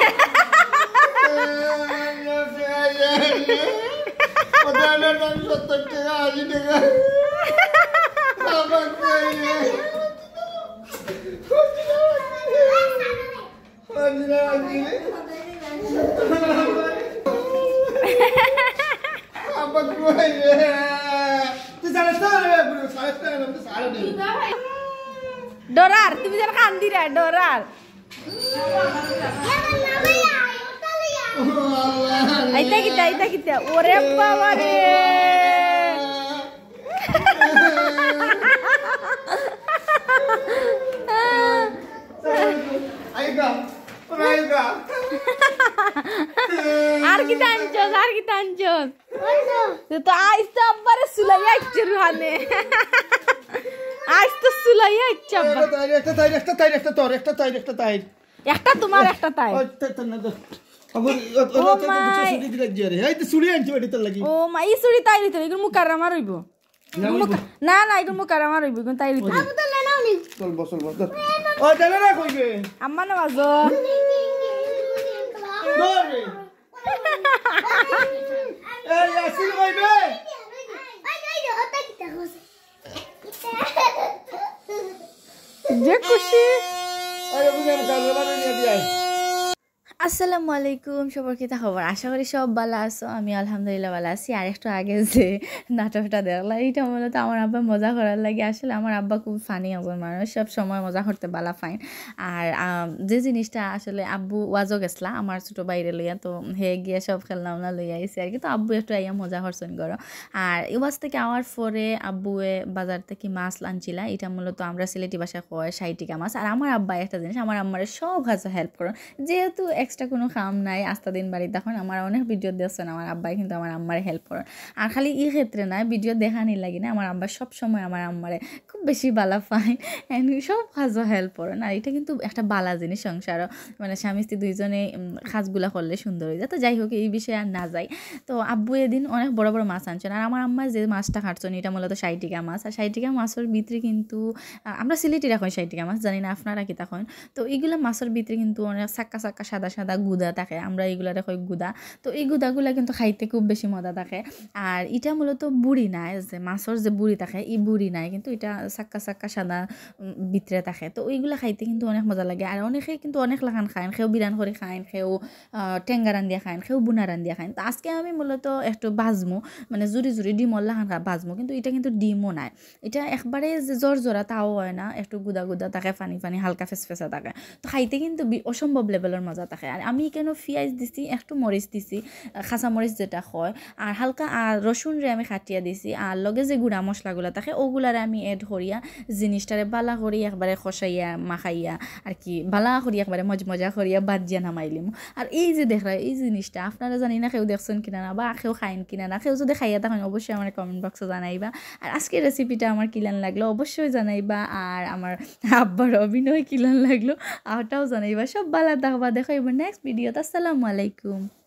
ডরার তুমি যেন কান্দি রে ডরার আইতা কিতা ওরে বাবা রে আর কি টানছস তো আইস তো আব্বারে সুলাইয়া ইচ্ছে রুহানে আইস তো সুলাইয়া ইচ্ছে আব্বা একটা তোমার একটা তাই ও মা ই চুড়ি তাই দিতে এগুলো মুকার আমার হইব না না এগুলো মুকার আমার হইব তাই দিতে আম্মা না বাজো যে খুশি আসসালামু আলাইকুম সবার কি খবর আশা করি সব ভালো আছো আমি আলহামদুলিল্লাহ ভালো আছি আর একটু আগে যে নাটকটা দেখলাম এটা মূলত আমার আব্বা মজা করার লাগে আসলে আমার আব্বা খুব ফানি একজন মানুষ সব সময় মজা করতে ভালো ফাইন আর যে জিনিসটা আসলে আব্বু ওয়াজও গেছলা আমার ছোটো বাইরে লইয়া তো হে গিয়ে সব খেলনাম না লইয়া আইসি আর কি তো আব্বু একটু আইয়া মজা করছেন করো আর ওয়াজ থেকে আওয়ার পরে আব্বুয়ে বাজার থেকে মাছ আনছিলা এটা মূলত আমরা সিলেটি ভাষায় কয় 60 টাকা মাছ আর আমার আব্বা একটা জিনিস আমার আম্মারে সব কাজে হেল্প করো যেহেতু এক্সট্রা কোনো কাম নাই আস্তা দিন বাড়ি তখন আমার অনেক ভিডিও দেখছেন আমার আব্বাই কিন্তু আমার আম্মারে হেল্প করেন আর খালি এই ক্ষেত্রে না ভিডিও দেখানি লাগে না আমার আব্বা সব সময় আমার আম্মারে খুব বেশি বালা পায় সব কাজও হেল্প করেন আর এটা কিন্তু একটা বালা জিনিস সংসারও মানে স্বামী স্ত্রী দুইজনে কাজগুলা করলে সুন্দর হয়ে যায় তো যাই হোক এই বিষয়ে আর না যাই তো আব্বু এদিন অনেক বড় বড় মাছ আনছেন আর আমার আম্মা যে মাছটা খাটছেন এটা মূলত 60 টাকা মাছ আর 60 টাকা মাছের ভিতরে কিন্তু আমরা সিলেটি রাখি 60 টাকা মাছ জানি না আপনারা কি তখন তো এইগুলো মাছের ভিতরে কিন্তু অনেক চাক্কা চাক্কা সাদা সাদা গুদা থাকে আমরা এইগুলারে কই গুদা তো এই গুদাগুলা কিন্তু খাইতে খুব বেশি মজা থাকে আর এটা মূলত বুড়ি নাই যে মাছের যে বুড়ি থাকে এই বুড়ি নাই কিন্তু এটা চাক্কা চাক্কা সাদা ভিতরে থাকে তো ওইগুলা খাইতে কিন্তু অনেক মজা লাগে আর অনেকে কিন্তু অনেক লাগান খায় কেউ বিরান করে খায় কেউ টেঙ্গা রান্ধিয়া খায় কেউ বুনা রান্ধিয়া খায় তো আজকে আমি মূলত একটু বাজমু মানে জুড়ি জুড়ি ডিমর লাগান বাজমু কিন্তু এটা কিন্তু ডিমও নাই এটা একবারে যে জ্বর জোড়া তাও হয় না একটু গুদা গুদা থাকে পানি পানি হালকা ফেসফেসা থাকে তো খাইতে কিন্তু অসম্ভব লেভেলের মজা থাকে আর আমি কেন পেঁয়াজ দিছি একটু মরিচ দিছি খাঁচা মরিচ যেটা হয় আর হালকা আর রসুন রে আমি খাটিয়া দিছি আর লগে যে গুঁড়া মশলাগুলো থাকে ওগুলারে আমি এড করিয়া জিনিসটারে বালা করি একবারে খসাইয়া মাখাইয়া আর কি বালা করি একবারে মজমজা করিয়া বাজিয়া নামাইলিম আর এই যে দেখরা এই জিনিসটা আপনারা জানি না কেউ দেখছেন কিনা না বা কেউ খাইন কিনা না কেউ যদি খাইয়া থাকেন অবশ্যই আমার কমেন্ট বক্সে জানাইবা আর আজকের রেসিপিটা আমার কিলান লাগলো অবশ্যই জানাইবা আর আমার আব্বার অভিনয় কিলান লাগলো আরটাও জানাইবা সব বালা থাকবা দেখো এবার নেক্সট ভিডিওতে আসসালামু আলাইকুম।